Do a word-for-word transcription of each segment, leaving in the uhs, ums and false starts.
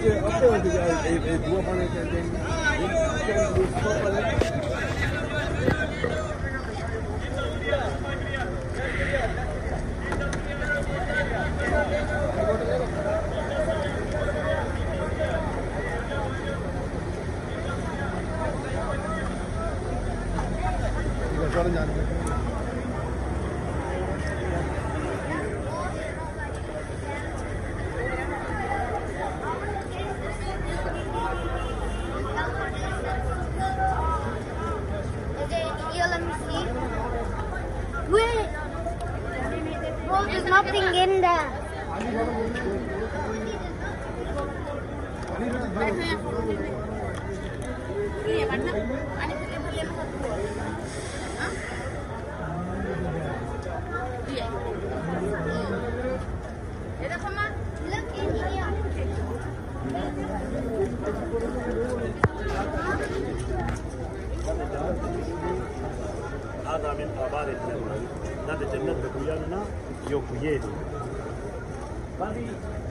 There's nothing in there. Look in here. هذا من آبار الجنة. هذا جنة بكويانا يوكويدي. هذه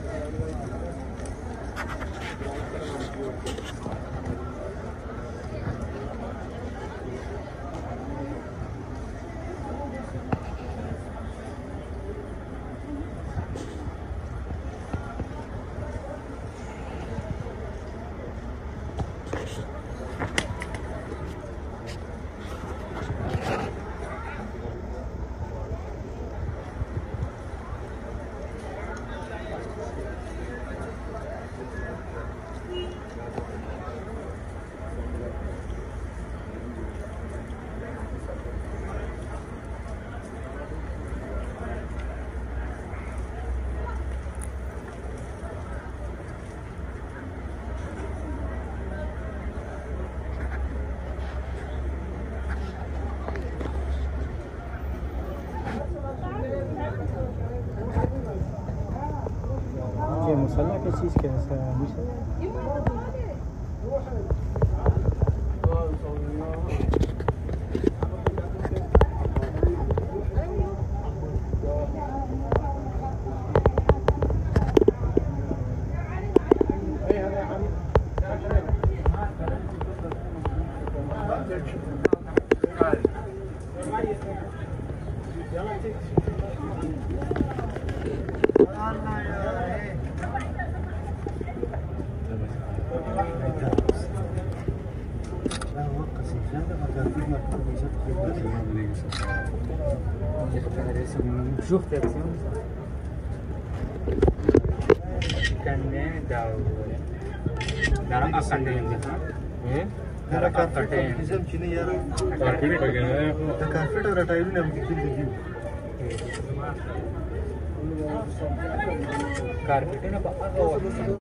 ये मसाला की चीज़ कैसा है شوف تاكسيون كان داو دارا akan dengan eh dara carpet kisam chini yara carpet bagana ta carpet ora time ne amki chini di carpet na